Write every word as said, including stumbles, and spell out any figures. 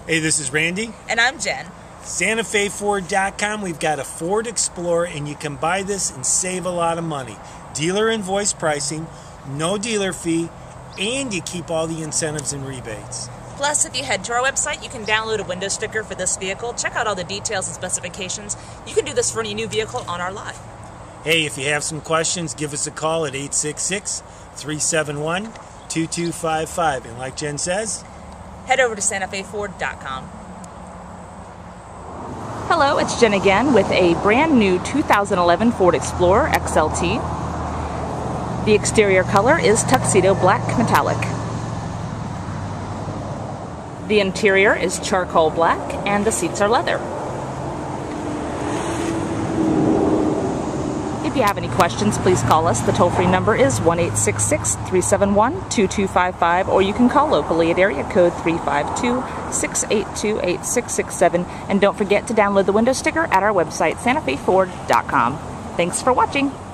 Hey, this is Randy. And I'm Jen. Santa Fe Ford dot com. We've got a Ford Explorer, and you can buy this and save a lot of money. Dealer invoice pricing, no dealer fee, and you keep all the incentives and rebates. Plus, if you head to our website, you can download a window sticker for this vehicle. Check out all the details and specifications. You can do this for any new vehicle on our lot. Hey, if you have some questions, give us a call at eight six six, three seven one, two two five five. And like Jen says, head over to Santa Fe Ford dot com. Hello, it's Jen again with a brand new two thousand eleven Ford Explorer X L T. The exterior color is tuxedo black metallic. The interior is charcoal black and the seats are leather. If you have any questions, please call us. The toll-free number is one eight six six, three seven one, two two five five, or you can call locally at area code three five two, six eight two, eight six six seven. And don't forget to download the window sticker at our website, Santa Fe Ford dot com. Thanks for watching.